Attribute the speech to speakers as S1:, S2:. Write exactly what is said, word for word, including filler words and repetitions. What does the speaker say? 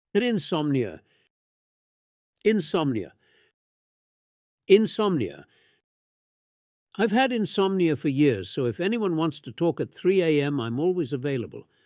S1: And insomnia. Insomnia. Insomnia. I've had insomnia for years, so if anyone wants to talk at three a m, I'm always available.